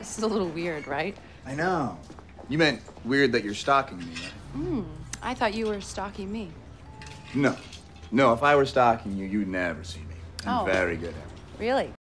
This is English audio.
This is a little weird, right? I know. You meant weird that you're stalking me, right? I thought you were stalking me. No. No, if I were stalking you, you'd never see me. I'm very good at it. Really?